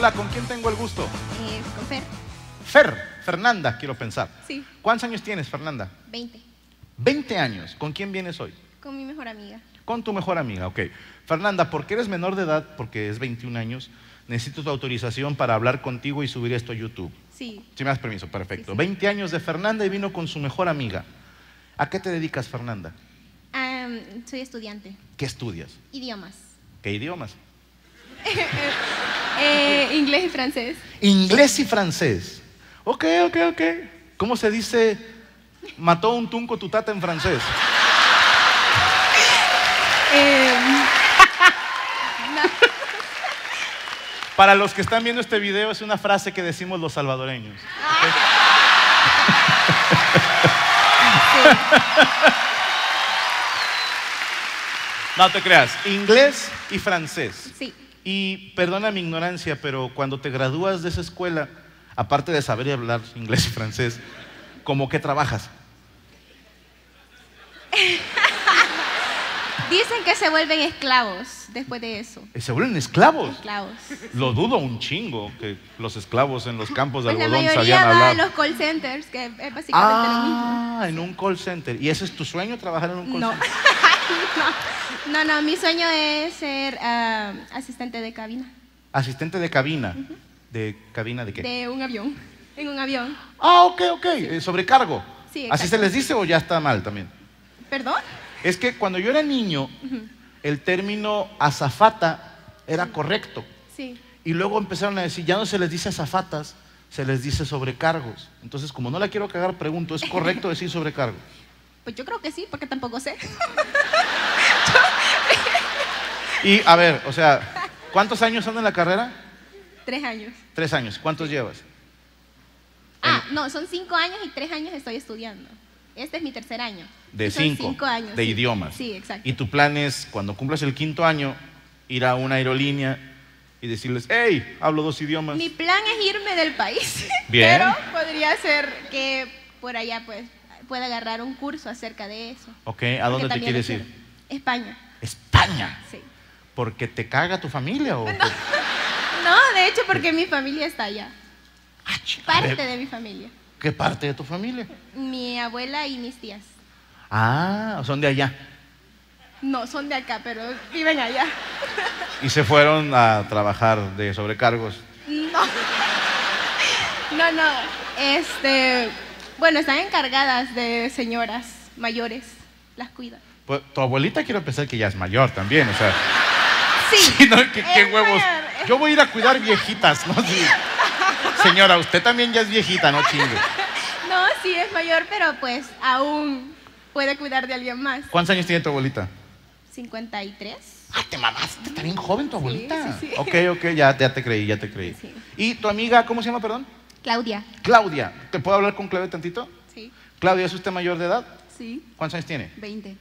Hola, ¿con quién tengo el gusto? Con Fer. Fernanda, quiero pensar. Sí. ¿Cuántos años tienes, Fernanda? 20. 20 años. ¿Con quién vienes hoy? Con mi mejor amiga. Con tu mejor amiga, ok. Fernanda, porque eres menor de edad, porque es 21 años, necesito tu autorización para hablar contigo y subir esto a YouTube. Sí. Si me das permiso, perfecto. Sí. 20 años de Fernanda y vino con su mejor amiga. ¿A qué te dedicas, Fernanda? Soy estudiante. ¿Qué estudias? Idiomas. ¿Qué idiomas? Inglés y francés. Inglés y francés. Ok. ¿Cómo se dice mató un tunco tu tata en francés? No. Para los que están viendo este video, es una frase que decimos los salvadoreños. ¿Okay? No te creas, inglés y francés. Sí. Y perdona mi ignorancia, pero cuando te gradúas de esa escuela, aparte de saber hablar inglés y francés, ¿cómo que trabajas? Dicen que se vuelven esclavos después de eso. ¿Se vuelven esclavos? Esclavos. Lo dudo un chingo, que los esclavos en los campos de Pues la algodón mayoría sabían va a hablar. los call centers, que es básicamente lo mismo. En un call center. ¿Y ese es tu sueño, trabajar en un call No. center? No, mi sueño es ser asistente de cabina. Asistente de cabina. ¿De cabina de qué? De un avión. En un avión. Ok. Sobrecargo. Sí, ¿Así se exacto. les dice o ya está mal también? ¿Perdón? Es que cuando yo era niño, el término azafata era correcto. Sí. Y luego empezaron a decir, ya no se les dice azafatas, se les dice sobrecargos. Entonces, como no la quiero cagar, pregunto, ¿es correcto decir sobrecargo? Pues yo creo que sí, porque tampoco sé. Y, a ver, o sea, ¿cuántos años son en la carrera? 3 años. 3 años. ¿Cuántos llevas? No, son 5 años y 3 años estoy estudiando. Este es mi 3er año. De Y son 5. 5 años. De sí. idiomas. Sí, exacto. Y tu plan es, cuando cumplas el 5.º año, ir a una aerolínea y decirles, hey, hablo 2 idiomas. Mi plan es irme del país. Bien. Pero podría ser que por allá pues pueda agarrar un curso acerca de eso. Ok, ¿a dónde te También quieres quiero. ir? España. España. Sí. ¿Porque te caga tu familia o...? No, de hecho porque mi familia está allá. Parte de mi familia. ¿Qué parte de tu familia? Mi abuela y mis tías. Son de allá. No, son de acá, pero viven allá. Y se fueron a trabajar de sobrecargos. No. Bueno, están encargadas de señoras mayores. Las cuidan. Pues, tu abuelita quiero pensar que ya es mayor también, o sea... Sí. Sí, ¿no? ¿Qué es huevos? mayor. Yo voy a ir a cuidar viejitas, ¿no? Sí. Señora, usted también ya es viejita, no chingue. No, sí es mayor, pero pues aún puede cuidar de alguien más. ¿Cuántos años tiene tu abuelita? 53. Te mamaste, está bien joven tu abuelita. sí. Ok, ya te creí. Sí. ¿Y tu amiga, cómo se llama, perdón? Claudia. Claudia. ¿Te puedo hablar con Claudia tantito? Sí. Claudia, ¿es usted mayor de edad? Sí. ¿Cuántos años tiene? 20.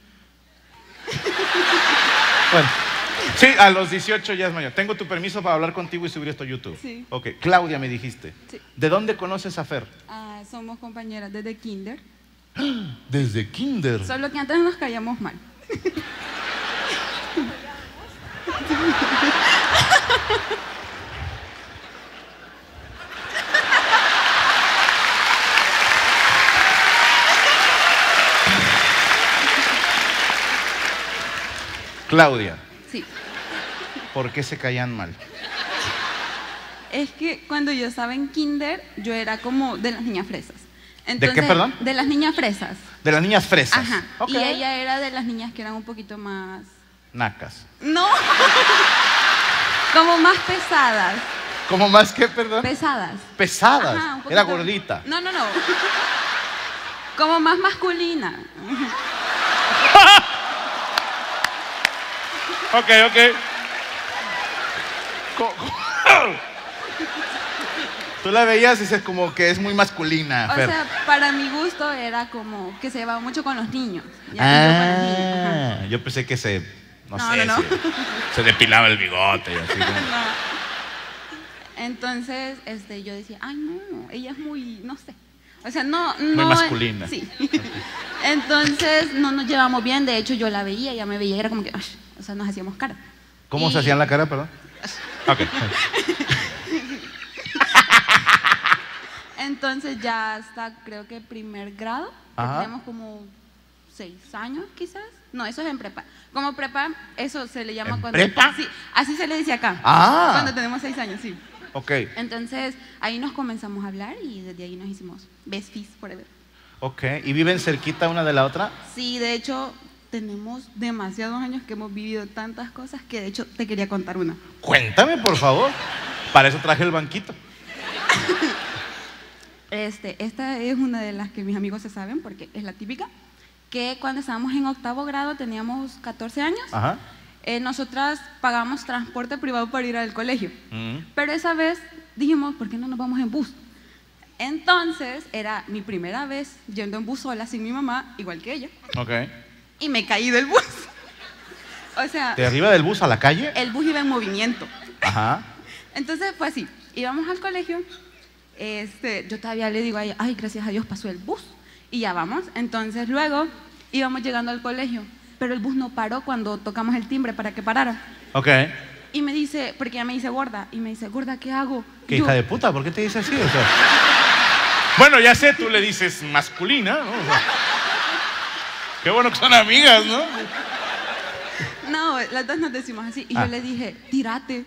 Bueno, sí, a los 18 ya es mayor. Tengo tu permiso para hablar contigo y subir esto a YouTube. Sí. Ok, Claudia me dijiste. Sí. ¿De dónde conoces a Fer? Somos compañeras desde kinder, Desde kinder. solo que antes nos caíamos mal. Claudia, Sí. ¿por qué se caían mal? Es que cuando yo estaba en kinder, yo era como de las niñas fresas. ¿De qué, perdón? De las niñas fresas. De las niñas fresas. Ajá. Ok. Y ella era de las niñas que eran un poquito más... Nacas. No. Como más pesadas. ¿Cómo más que, perdón? Pesadas. Pesadas. Ajá, un poquito- Era gordita. No. Como más masculina. Ok. Tú la veías y dices como que es muy masculina, O Fer. sea, para mi gusto era como que se llevaba mucho con los niños. Ya que yo para niños, ajá. Yo pensé que se, No, sé, no. se depilaba el bigote y así. como- No. Entonces, yo decía, ay no, ella es muy, no sé. O sea, no. masculina. Sí. Entonces, no nos llevamos bien. De hecho, yo la veía, ella me veía, y era como que, o sea, nos hacíamos cara. ¿Cómo Y- se hacían la cara, perdón? Ok. Entonces ya hasta creo que primer grado, Ajá. tenemos como 6 años quizás. No, eso es en prepa. Como prepa, eso se le llama ¿En cuando... prepa? Sí, así se le dice acá. Ah. Cuando tenemos 6 años, sí. Ok, Entonces ahí nos comenzamos a hablar y desde ahí nos hicimos besties forever. ok. ¿Y viven cerquita una de la otra? Sí, de hecho, tenemos demasiados años que hemos vivido tantas cosas que de hecho te quería contar una. Cuéntame, por favor. Para eso traje el banquito. Esta es una de las que mis amigos se saben porque es la típica, que cuando estábamos en 8º grado, teníamos 14 años, Ajá. nosotras pagamos transporte privado para ir al colegio, Mm. pero esa vez dijimos, ¿por qué no nos vamos en bus? Entonces, era mi primera vez yendo en bus sola, sin mi mamá, igual que ella, Ok. y me caí del bus. O sea, ¿De arriba del bus a la calle? el bus iba en movimiento. Ajá. Entonces fue así, íbamos al colegio, yo todavía le digo a ella, ay, gracias a Dios pasó el bus, y ya vamos. Entonces luego íbamos llegando al colegio, pero el bus no paró cuando tocamos el timbre para que parara. Ok. Y me dice, porque ella me dice gorda, y me dice, gorda, ¿qué hago? ¿Qué Yo, hija de puta? ¿Por qué te dice así? O sea, bueno, ya sé, tú le dices masculina, ¿no? O sea, qué bueno que son amigas, ¿no? No, las dos nos decimos así, y Ah. yo le dije, tírate.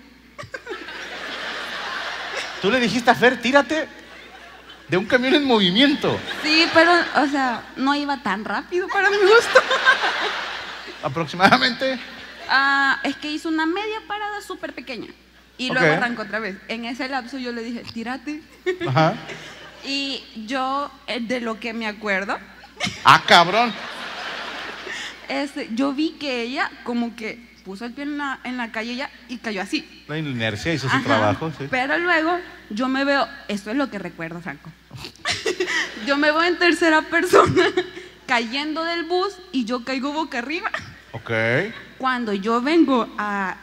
Tú le dijiste a Fer, tírate de un camión en movimiento. Sí, pero, o sea, no iba tan rápido para mi gusto. Aproximadamente. Es que hizo una media parada súper pequeña y Ok. luego arrancó otra vez. En ese lapso yo le dije, tírate. Ajá. Y yo, de lo que me acuerdo, Ah, cabrón. yo vi que ella como que puso el pie en la calle ya y cayó así. La inercia hizo su Ajá. trabajo, sí. Pero luego yo me veo, esto es lo que recuerdo, Franco. Yo me veo en tercera persona cayendo del bus y yo caigo boca arriba. Ok. Cuando yo vengo a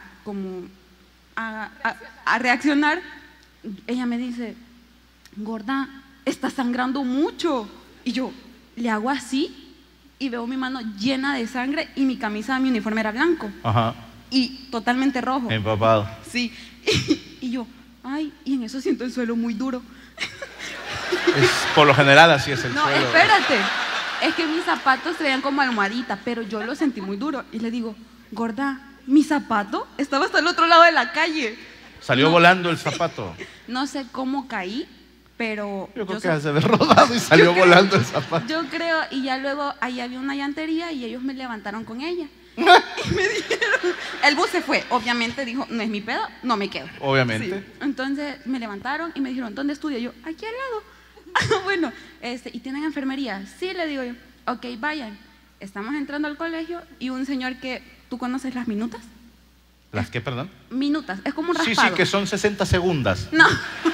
reaccionar, ella me dice, gorda, está sangrando mucho. Y yo le hago así y veo mi mano llena de sangre y mi camisa, mi uniforme era blanco Ajá. y totalmente rojo. Empapado. Sí. Y yo, ay, y en eso siento el suelo muy duro. Por lo general así es el No, suelo. espérate. Es que mis zapatos traían como almohadita, pero yo lo sentí muy duro. Y le digo, gorda, mi zapato estaba hasta el otro lado de la calle. Salió No. volando el zapato. No sé cómo caí, pero Yo creo que sé- has de haber rodado y salió volando el zapato. yo creo, y ya luego ahí había una llantería y ellos me levantaron con ella. Y me dijeron, el bus se fue, obviamente dijo, no es mi pedo, no me quedo. Obviamente. Sí. Entonces me levantaron y me dijeron, ¿dónde estudia? Yo, aquí al lado. Bueno, ¿y tienen enfermería? Sí, le digo yo, ok, vayan. Estamos entrando al colegio y un señor que, ¿tú conoces las minutas? ¿Las qué, perdón? Minutas, es como un Sí, raspado. sí, que son 60 segundos. No.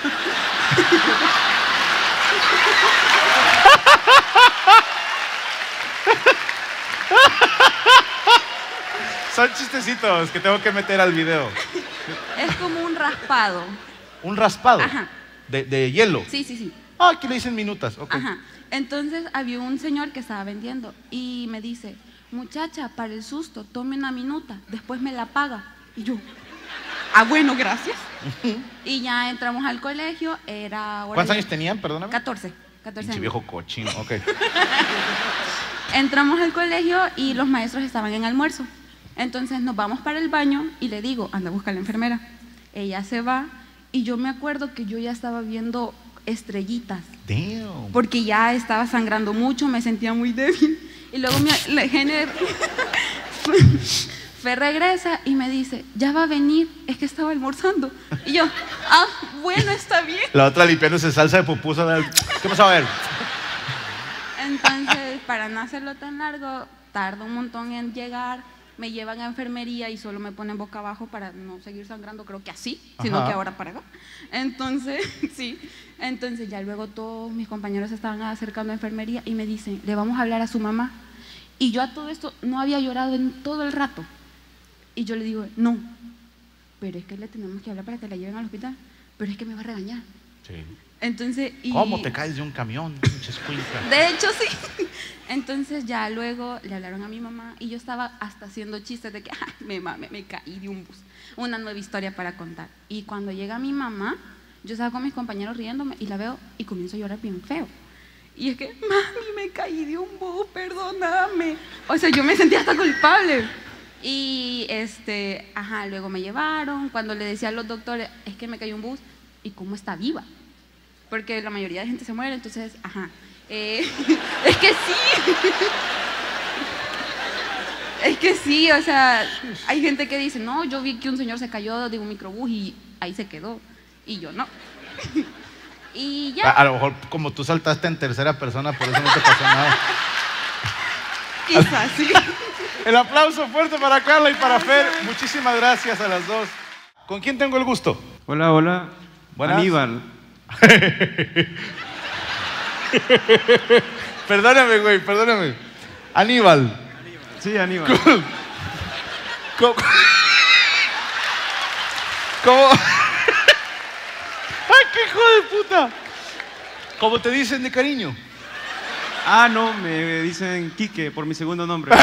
Son chistecitos que tengo que meter al video. Es como un raspado. Un raspado. Ajá. De hielo. Sí, sí, sí. Ah, aquí le dicen minutas. Ok. Ajá. Entonces había un señor que estaba vendiendo y me dice, muchacha, para el susto, tome una minuta, después me la paga. Y yo, bueno, gracias. Y ya entramos al colegio, era hora ¿Cuántos de- años tenían? Perdóname. 14 Pinche años. viejo cochino. Ok. Entramos al colegio y los maestros estaban en almuerzo. Entonces nos vamos para el baño y le digo, anda a buscar a la enfermera. Ella se va y yo me acuerdo que yo ya estaba viendo estrellitas. Damn. Porque ya estaba sangrando mucho, me sentía muy débil. Y luego la Fe regresa y me dice, ya va a venir, es que estaba almorzando. Y yo, bueno, está bien. La otra limpiándose salsa de pupusa. ¿Qué pasó? A ver. Entonces, para no hacerlo tan largo, tarda un montón en llegar, me llevan a enfermería y solo me ponen boca abajo para no seguir sangrando, creo que así, sino Ajá. que ahora para acá. Entonces, sí, entonces ya luego todos mis compañeros se estaban acercando a enfermería y me dicen, le vamos a hablar a su mamá. Y yo a todo esto no había llorado en todo el rato. Y yo le digo, no, pero es que le tenemos que hablar para que la lleven al hospital, pero es que me va a regañar. Sí. Entonces, ¿Cómo te caes de un camión, pinche escuinca? de hecho, sí. Entonces ya luego le hablaron a mi mamá y yo estaba hasta haciendo chistes de que me caí de un bus. Una nueva historia para contar. Y cuando llega mi mamá, Yo estaba con mis compañeros riéndome y la veo y comienzo a llorar bien feo. Y es que, mami, me caí de un bus, perdóname. O sea, yo me sentía hasta culpable. Y luego me llevaron. Cuando le decía a los doctores, es que me cayó un bus, ¿y cómo está viva? Porque la mayoría de gente se muere, entonces, es que sí. Es que sí, o sea, hay gente que dice, no, yo vi que un señor se cayó de un microbús y ahí se quedó. Y yo no. Y ya. A lo mejor como tú saltaste en tercera persona, por eso no te pasó nada. Quizás sí. El aplauso fuerte para Carla y para Fer. Muchísimas gracias a las dos. ¿Con quién tengo el gusto? Hola, hola. Buenas. Aníbal. Perdóname, güey, perdóname. Aníbal. Sí, Aníbal. ¿Cómo? ¡Ay, qué hijo de puta! ¿Cómo te dicen de cariño? Ah, no, me dicen Quique por mi segundo nombre.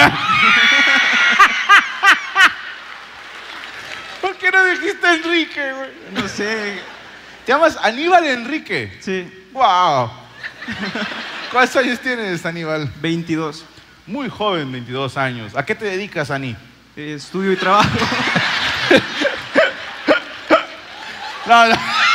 ¿Por qué no dijiste Enrique, güey? No sé. ¿Te llamas Aníbal Enrique? Sí. ¡Wow! ¿Cuántos años tienes, Aníbal? 22. Muy joven, 22 años. ¿A qué te dedicas, Aní? Estudio y trabajo. No.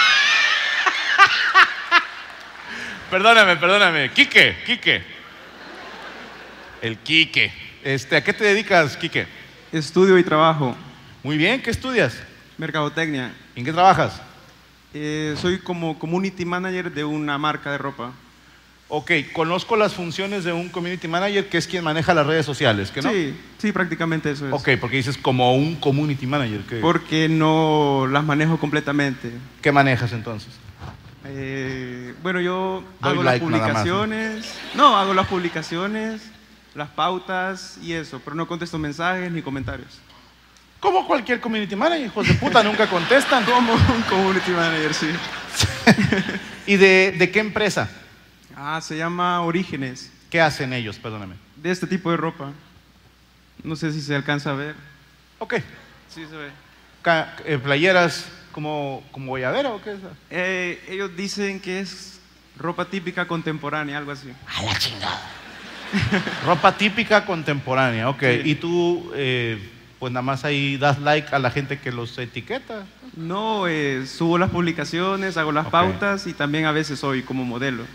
Perdóname. Quique. El Quique. ¿A qué te dedicas, Quique? Estudio y trabajo. Muy bien, ¿qué estudias? Mercadotecnia. ¿En qué trabajas? Soy como community manager de una marca de ropa. Ok, conozco las funciones de un community manager, que es quien maneja las redes sociales, ¿que no? Sí, prácticamente eso es. Ok, porque dices como un community manager. Porque no las manejo completamente. ¿Qué manejas entonces? Bueno, yo Doy hago like las nada más, publicaciones. No, hago las publicaciones, las pautas y eso, pero no contesto mensajes ni comentarios. Como cualquier community manager, hijos de puta, nunca contestan. Como un community manager, sí. ¿Y de qué empresa? Se llama Orígenes. ¿Qué hacen ellos? Perdóname. De este tipo de ropa. No sé si se alcanza a ver. Ok. Sí se ve. ¿Playeras como guayabera o qué es? Ellos dicen que es ropa típica contemporánea, algo así. A la chingada. Ropa típica contemporánea, ok. Sí. ¿Y tú, pues nada más ahí das like a la gente que los etiqueta? No, subo las publicaciones, hago las Ok. pautas y también a veces soy como modelo.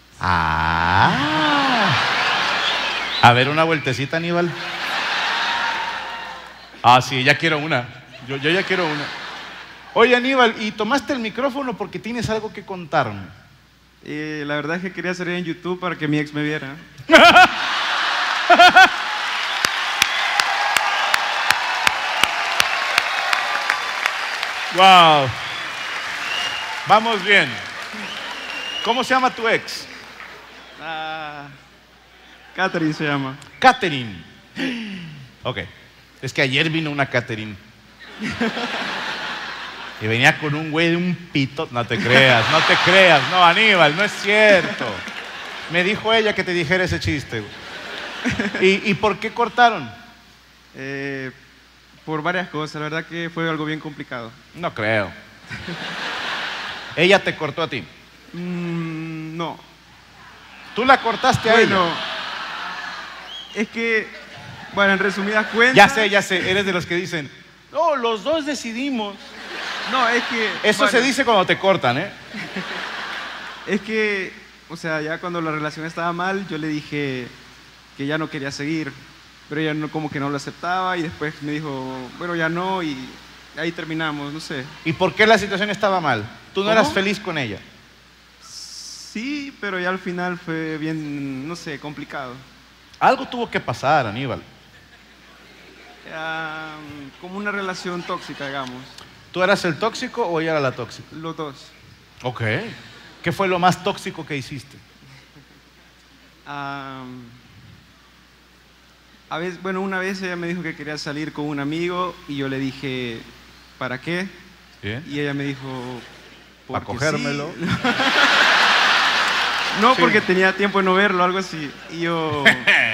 Ah. A ver, una vueltecita, Aníbal. Sí, ya quiero una. Yo ya quiero una. Oye, Aníbal, ¿y tomaste el micrófono porque tienes algo que contarme? La verdad es que quería salir en YouTube para que mi ex me viera. Wow. Vamos bien. ¿Cómo se llama tu ex? Catherine se llama. Catherine. Ok. Es que ayer vino una Catherine. Y venía con un güey de un pito. No te creas. No, Aníbal, no es cierto. Me dijo ella que te dijera ese chiste. ¿Y por qué cortaron? Por varias cosas, la verdad que fue algo bien complicado. No creo. ¿Ella te cortó a ti? No. ¿Tú la cortaste a Bueno, ella? es que, bueno, en resumidas cuentas. Ya sé, eres de los que dicen, no, los dos decidimos. No, es que. Eso bueno, se dice cuando te cortan, ¿eh? Es que, o sea, ya cuando la relación estaba mal, yo le dije que ya no quería seguir, pero ella no, como que no lo aceptaba y después me dijo, bueno, ya no, y ahí terminamos, no sé. ¿Y por qué la situación estaba mal? ¿Tú no ¿Cómo? eras feliz con ella? Sí, pero ya al final fue bien, no sé, complicado. Algo tuvo que pasar, Aníbal. Como una relación tóxica, digamos, ¿Tú eras el tóxico o ella era la tóxica? los dos. Ok. ¿Qué fue lo más tóxico que hiciste? A veces, bueno, una vez ella me dijo que quería salir con un amigo y yo le dije, ¿para qué? Bien. Y ella me dijo, Para porque cogérmelo. sí. No, Sí. porque tenía tiempo de no verlo, algo así. Y yo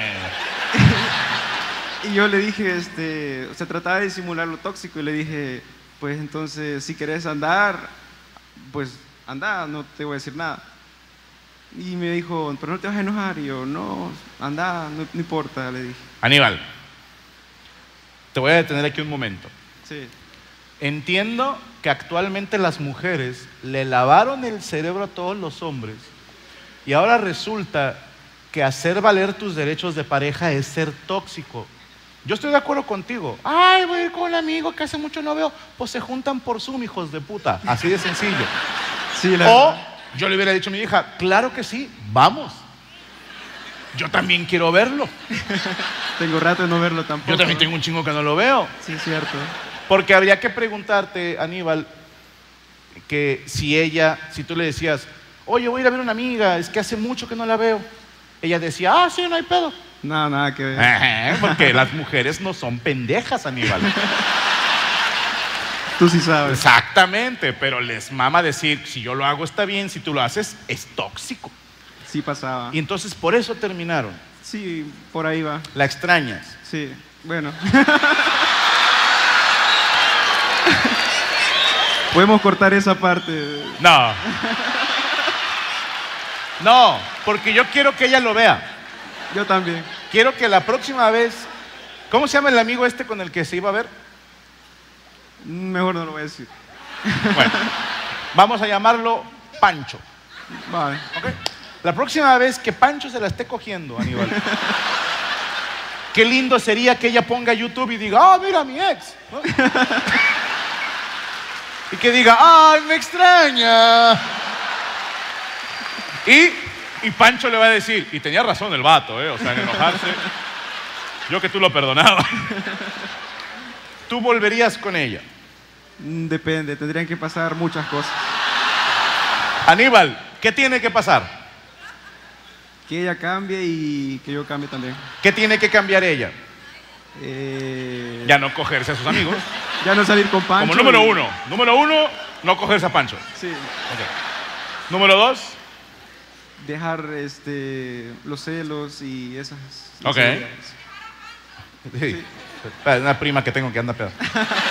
le dije, o sea, trataba de disimular lo tóxico y le dije, pues entonces, si querés andar, pues anda, no te voy a decir nada. Y me dijo, pero no te vas a enojar. Y yo, no, anda, no importa, le dije. Aníbal, te voy a detener aquí un momento. Sí. Entiendo que actualmente las mujeres le lavaron el cerebro a todos los hombres y ahora resulta que hacer valer tus derechos de pareja es ser tóxico. Yo estoy de acuerdo contigo. Ay, voy a ir con un amigo que hace mucho no veo. Pues se juntan por Zoom, hijos de puta. Así de sencillo. Sí, O yo le hubiera dicho a mi hija, claro que sí, vamos. Yo también quiero verlo. Tengo rato de no verlo tampoco. Yo también tengo un chingo que no lo veo. Sí, cierto. Porque habría que preguntarte, Aníbal, que si tú le decías, oye, voy a ir a ver a una amiga, es que hace mucho que no la veo. Ella decía, ah, sí, no hay pedo. Nada que ver. Porque las mujeres no son pendejas, Aníbal. Tú sí sabes. Exactamente, pero les mama decir, si yo lo hago está bien, si tú lo haces es tóxico. Sí pasaba. Y entonces por eso terminaron. Sí, por ahí va. La extrañas. Sí, bueno. Podemos cortar esa parte. No. No, porque yo quiero que ella lo vea. Yo también. Quiero que la próxima vez... ¿Cómo se llama el amigo este con el que se iba a ver? Mejor no lo voy a decir. Bueno, vamos a llamarlo Pancho. Vale. ¿Ok? La próxima vez que Pancho se la esté cogiendo, Aníbal, qué lindo sería que ella ponga YouTube y diga, ah, mira a mi ex, ¿no? Y que diga, ay, me extraña. Y Pancho le va a decir, y tenía razón el vato, o sea, en enojarse. Yo que tú lo perdonaba. ¿Tú volverías con ella? Depende, tendrían que pasar muchas cosas. Aníbal, ¿qué tiene que pasar? Que ella cambie y que yo cambie también. ¿Qué tiene que cambiar ella? Ya no cogerse a sus amigos. Ya no salir con Pancho. Como número uno. Número uno, no cogerse a Pancho. Sí. Okay. Número dos. Dejar los celos y esas. Ok. Sí. Una prima que tengo que anda peor.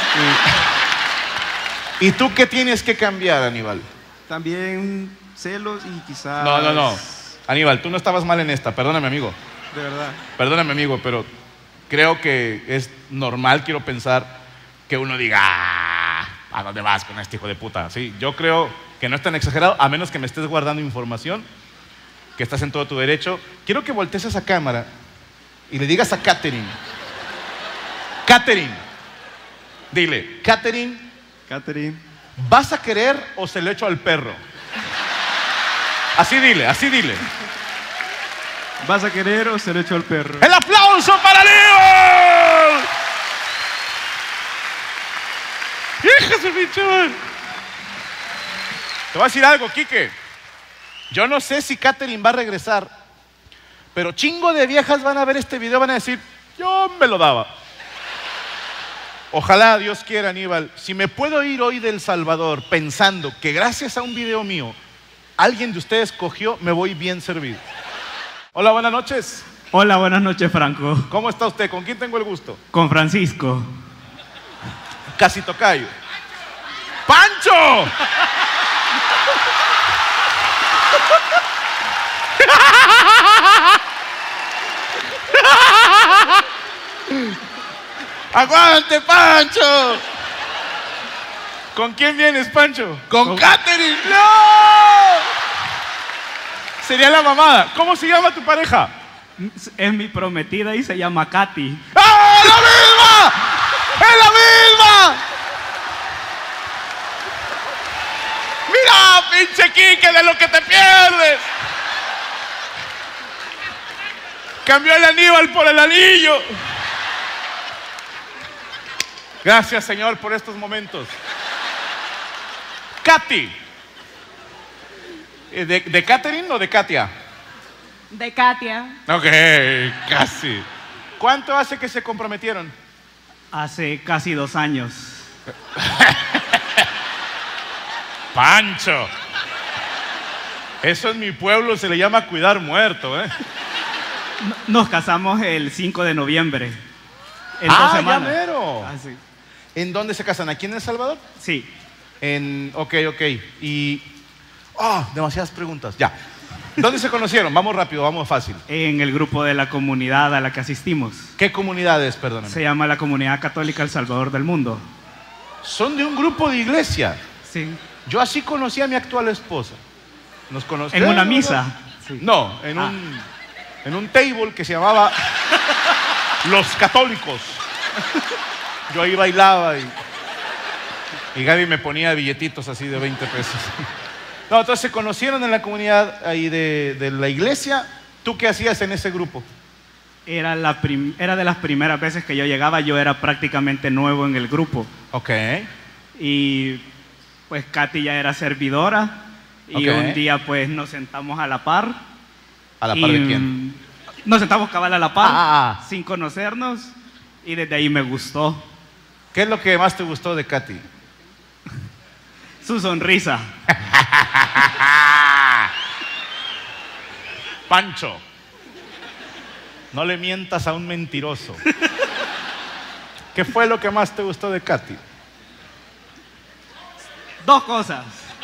¿Y tú qué tienes que cambiar, Aníbal? También celos y quizás... No. Aníbal, tú no estabas mal en esta. Perdóname, amigo. De verdad. Perdóname, amigo, pero creo que es normal, quiero pensar, que uno diga, ah, ¿a dónde vas con este hijo de puta? Sí, yo creo que no es tan exagerado, a menos que me estés guardando información, que estás en todo tu derecho. Quiero que voltees a esa cámara y le digas a Katherine, Katherine, dile, Katherine, ¿vas a querer o se lo echo al perro? Así dile, así dile. ¿Vas a querer o se lo echo al perro? ¡El aplauso para Leo! ¡Hija de mi chaval! Te voy a decir algo, Quique. Yo no sé si Katherine va a regresar, pero chingo de viejas van a ver este video, van a decir, yo me lo daba. Ojalá, Dios quiera, Aníbal, si me puedo ir hoy de El Salvador pensando que gracias a un video mío alguien de ustedes cogió, me voy bien servido. Hola, buenas noches. Hola, buenas noches, Franco. ¿Cómo está usted? ¿Con quién tengo el gusto? Con Francisco. Casi tocayo. ¡Pancho! ¡Aguante, Pancho! ¿Con quién vienes, Pancho? ¡Con Katherine! ¡No! Sería la mamada. ¿Cómo se llama tu pareja? Es mi prometida y se llama Katy. ¡Ah, la misma! ¡Es la misma! ¡Mira, pinche Quique, de lo que te pierdes! Cambió el Aníbal por el anillo. Gracias, Señor, por estos momentos. Katy. ¿De Katherine o de Katia? De Katia. Ok, casi. ¿Cuánto hace que se comprometieron? Hace casi 2 años. Pancho. Eso en mi pueblo se le llama cuidar muerto, ¿eh? Nos casamos el 5 de noviembre. En 2 semanas. Ya mero. Ah, sí. ¿En dónde se casan? ¿Aquí en El Salvador? Sí. Ok. Y Oh, demasiadas preguntas. Ya. ¿Dónde se conocieron? Vamos rápido, vamos fácil. En el grupo de la comunidad a la que asistimos. ¿Qué comunidad es, perdóname? Se llama la Comunidad Católica El Salvador del Mundo. Son de un grupo de iglesia. Sí. Yo así conocí a mi actual esposa. Nos conocimos. ¿En una misa? Sí. No, en un table que se llamaba Los Católicos. Yo ahí bailaba y Gaby me ponía billetitos así de 20 pesos. No, entonces se conocieron en la comunidad ahí de la iglesia. ¿Tú qué hacías en ese grupo? Era de las primeras veces que yo llegaba, yo era prácticamente nuevo en el grupo. Ok. Y pues Katy ya era servidora y Ok. un día pues nos sentamos a la par. ¿A la par de quién? Nos sentamos cabal a la par, Ah. sin conocernos, y desde ahí me gustó. ¿Qué es lo que más te gustó de Katy? Su sonrisa. Pancho, no le mientas a un mentiroso. ¿Qué fue lo que más te gustó de Katy? Dos cosas.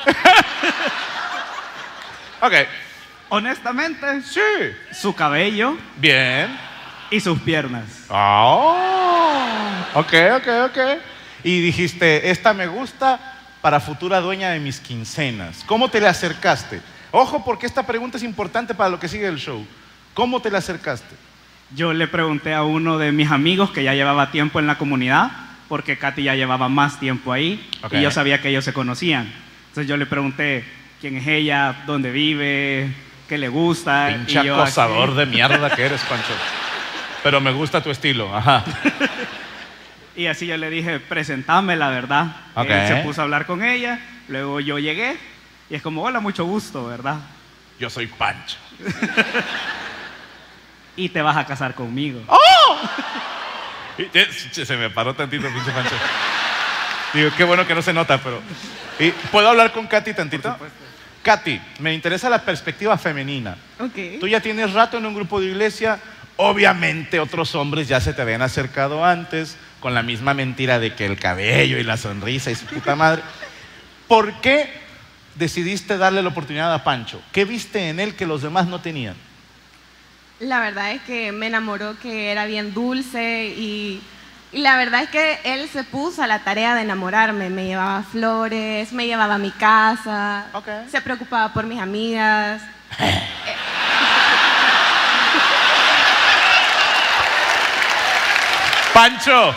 Ok. Honestamente, Sí. su cabello Bien. y sus piernas. Oh. Ok. Y dijiste, esta me gusta para futura dueña de mis quincenas. ¿Cómo te le acercaste? Ojo, porque esta pregunta es importante para lo que sigue el show. ¿Cómo te le acercaste? Yo le pregunté a uno de mis amigos que ya llevaba tiempo en la comunidad, porque Katy ya llevaba más tiempo ahí, Ok. y yo sabía que ellos se conocían. Entonces yo le pregunté quién es ella, dónde vive, qué le gusta. Pinche y yo acosador así- de mierda que eres, Pancho. Pero me gusta tu estilo, ajá. Y así yo le dije, presentame la verdad. Ok. Él se puso a hablar con ella, luego yo llegué, y es como, hola, mucho gusto, ¿verdad? Yo soy Pancho. Y te vas a casar conmigo. Se me paró tantito, pinche Pancho. Digo, qué bueno que no se nota, pero... ¿Puedo hablar con Katy tantito? Katy, me interesa la perspectiva femenina. Ok. Tú ya tienes rato en un grupo de iglesia. Obviamente otros hombres ya se te habían acercado antes con la misma mentira de que el cabello y la sonrisa y su puta madre. ¿Por qué decidiste darle la oportunidad a Pancho? ¿Qué viste en él que los demás no tenían? La verdad es que me enamoró que era bien dulce y la verdad es que él se puso a la tarea de enamorarme. Me llevaba flores, me llevaba a mi casa, Ok. se preocupaba por mis amigas. ¡Pancho!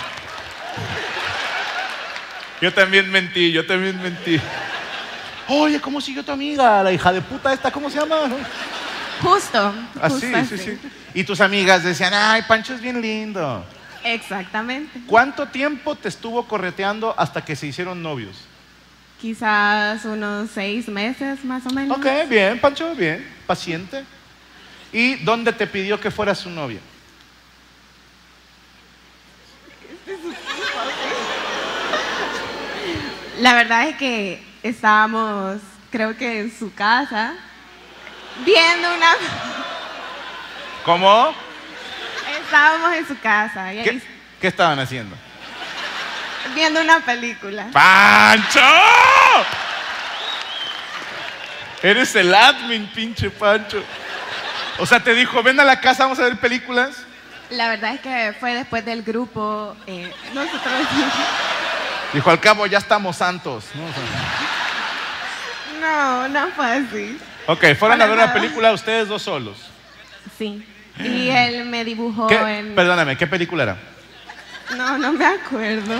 Yo también mentí. Oye, ¿cómo siguió tu amiga? La hija de puta esta, ¿cómo se llama? Justo, Así, justo sí. así. Y tus amigas decían, ay, Pancho es bien lindo. Exactamente. ¿Cuánto tiempo te estuvo correteando hasta que se hicieron novios? Quizás unos 6 meses más o menos. Ok, bien, Pancho, bien, paciente. ¿Y dónde te pidió que fuera su novia? La verdad es que estábamos, creo que en su casa, viendo una... ¿Cómo? Estábamos en su casa y ahí ¿Qué estaban haciendo? viendo una película. ¡Pancho! Eres el admin, pinche Pancho. O sea, te dijo, ven a la casa, vamos a ver películas. La verdad es que fue después del grupo, nosotros... Dijo, al cabo ya estamos santos. ¿No? O sea, No fue así. ok, fueron a Para ver una nada. película ustedes dos solos. Sí. Y él me dibujó en... Perdóname, ¿qué película era? No me acuerdo.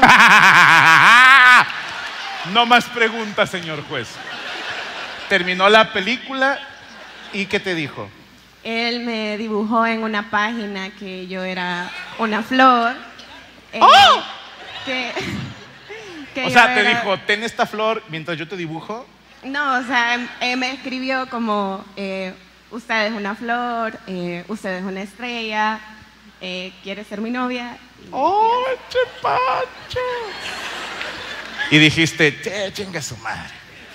No más preguntas, señor juez. Terminó la película y ¿qué te dijo? Él me dibujó en una página que yo era una flor. ¡Oh! Que O yo sea, te era- dijo, ten esta flor mientras yo te dibujo. No, o sea, me escribió como, usted es una flor, usted es una estrella, ¿quiere ser mi novia? ¡Oh, che Pancho! Y dijiste, che, chinga su madre.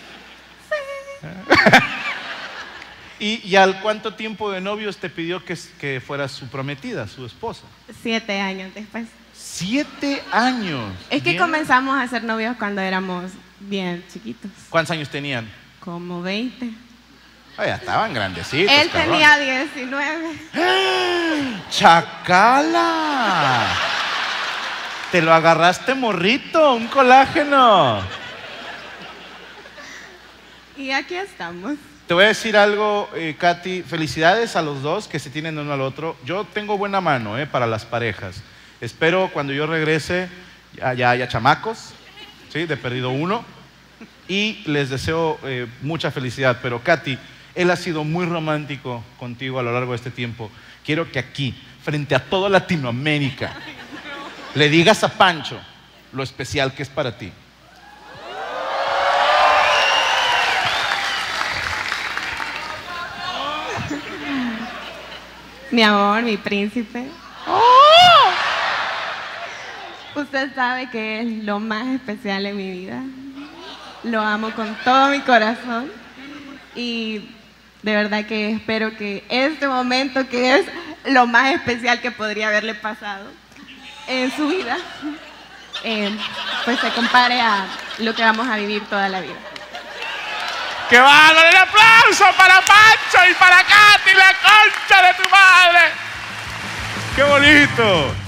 ¿Y al cuánto tiempo de novios te pidió que fueras su prometida, su esposa? 7 años después. 7 años. Es que Bien. comenzamos a ser novios cuando éramos bien chiquitos. ¿Cuántos años tenían? Como 20. Ah, ya estaban grandecitos. Él cabrón. tenía 19. ¡Chacala! Te lo agarraste morrito, un colágeno. Y aquí estamos. Te voy a decir algo, Katy. Felicidades a los dos que se tienen uno al otro. Yo tengo buena mano para las parejas. Espero cuando yo regrese ya haya chamacos, ¿sí? De perdido uno. Y les deseo mucha felicidad. Pero Katy, él ha sido muy romántico contigo a lo largo de este tiempo. Quiero que aquí, frente a toda Latinoamérica, le digas a Pancho lo especial que es para ti. Mi amor, mi príncipe. Usted sabe que es lo más especial en mi vida. Lo amo con todo mi corazón. Y de verdad que espero que este momento, que es lo más especial que podría haberle pasado en su vida, pues se compare a lo que vamos a vivir toda la vida. ¡Qué bárbaro! ¡Un aplauso para Pancho y para Katy, la concha de tu madre! ¡Qué bonito!